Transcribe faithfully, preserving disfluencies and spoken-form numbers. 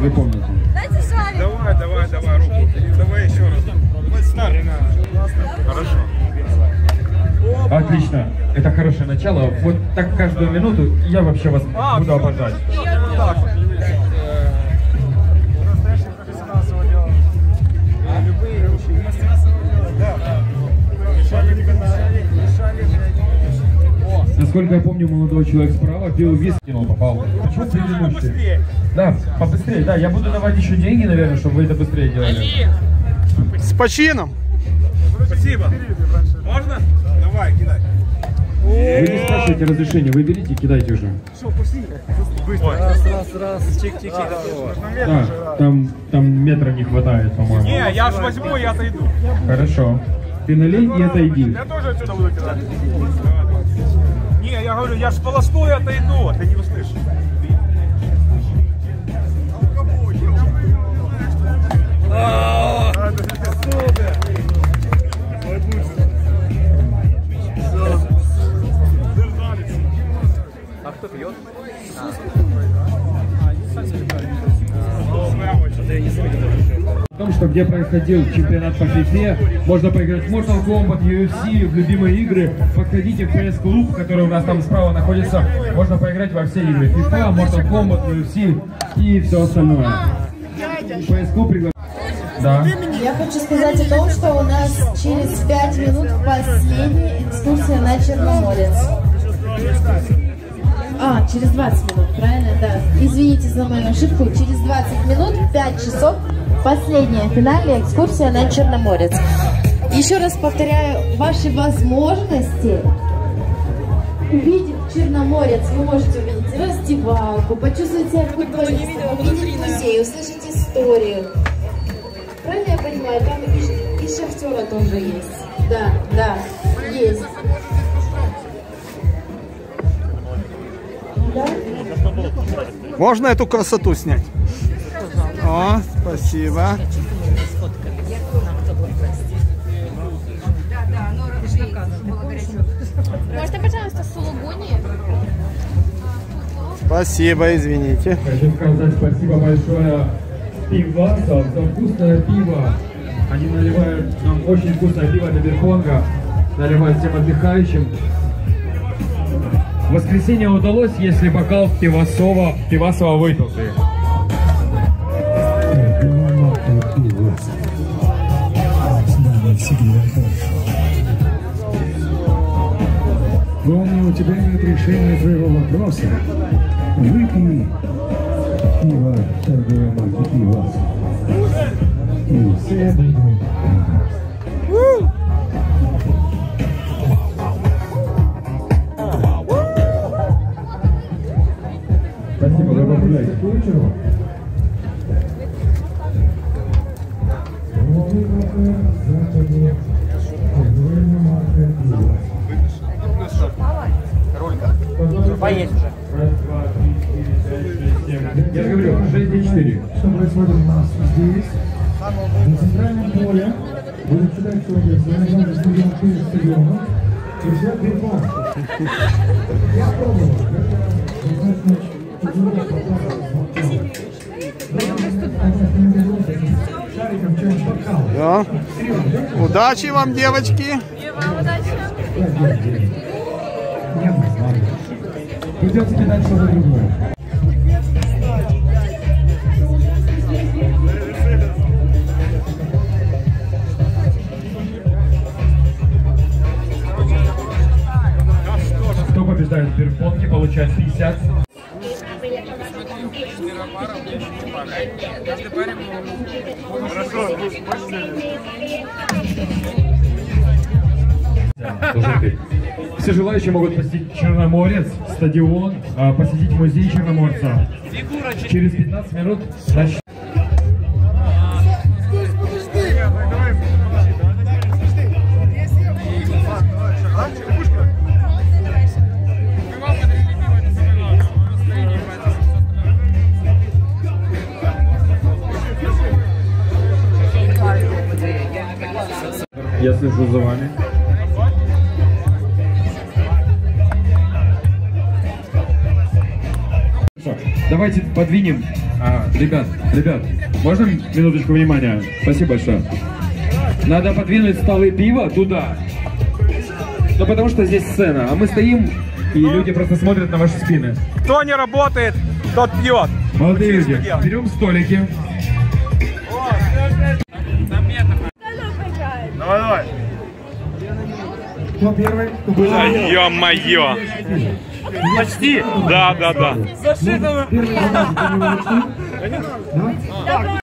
Вы помните? Давай, давай, давай, руку. Давай еще раз. Старт. Хорошо. Отлично. Это хорошее начало. Вот так каждую минуту я вообще вас а, буду обожать. Так. Настоящий профессионал своего дела. Любые ручки. Мастера своего дела. Да. Мешали, мешали, мешали. Насколько я помню, молодой человек справа пил виски, но попал. Почему предыдущий? Да, побыстрее. Да, я буду давать еще деньги, наверное, чтобы вы это быстрее делали. С почином. Спасибо. Можно? Давай, кидай. Вы не спрашиваете разрешения, вы берите и кидайте уже. Что, пусти. Быстро. Раз, раз, раз. Чик-чик-чик. Да, там, там метра не хватает, по-моему. Не, я ж возьму и отойду. Хорошо. Ты налей и отойди. Я тоже отсюда буду кидать. Не, я говорю, я ж полосну и отойду, а ты не услышишь. А кто пьет? В том, что где происходил чемпионат по фифе, можно поиграть в Mortal Kombat, ю эф си, в любимые игры. Подходите в пи эс клуб, который у нас там справа находится. Можно поиграть во все игры. FIFA, Mortal Kombat, ю эф си и все остальное. пи эс клуб приглашает. Да. Я хочу сказать о том, что у нас через пять минут последняя экскурсия на Черноморец. А, через двадцать минут, правильно? Да. Извините за мою ошибку. Через двадцать минут, пять часов, последняя финальная экскурсия на Черноморец. Еще раз повторяю, ваши возможности увидеть Черноморец. Вы можете увидеть раздевалку, почувствовать себя футболистом, увидеть музей, услышать историю. Правильно я понимаю, там и, и шахтера тоже есть. Да, да, есть. Да? Можно эту красоту снять? О, спасибо. Можно, пожалуйста, сулугуни? Спасибо, извините. Хочу сказать спасибо большое пивасам за вкусное пиво. Они наливают нам очень вкусное пиво для бирпонга, наливают всем отдыхающим. В воскресенье удалось, если бокал пивасова, пивасова выпился. Помню, у тебя нет решения твоего вопроса. Выпей пиво торговой марки Пивас. И все будут. Спасибо, вы погуляйте к вечеру. Поесть уже. Я говорю, шесть и четыре. Что происходит у нас здесь? На центральном поле будет читать человек, занимается стадион перед стадионом. И вся бирпон. Я пробовал. Да. Удачи вам, девочки. Придется кидать что-то другое. Кто побеждает в бирпонге, получает пятьдесят. Все желающие могут посетить Черноморец, стадион, посетить музей Черноморца. Через пятнадцать минут начнем. Я слежу за вами. Давайте подвинем А, ребят, ребят, можно минуточку внимания? Спасибо большое. Надо подвинуть столы пива туда. Ну потому что здесь сцена, а мы стоим, и люди просто смотрят на ваши спины. Кто не работает, тот пьет. Молодые люди, берем столики. Давай, давай. Кто первый? Кто будет? Да, ё-моё. Почти. Да, да, да. Первый, давайте, кто не может. Да?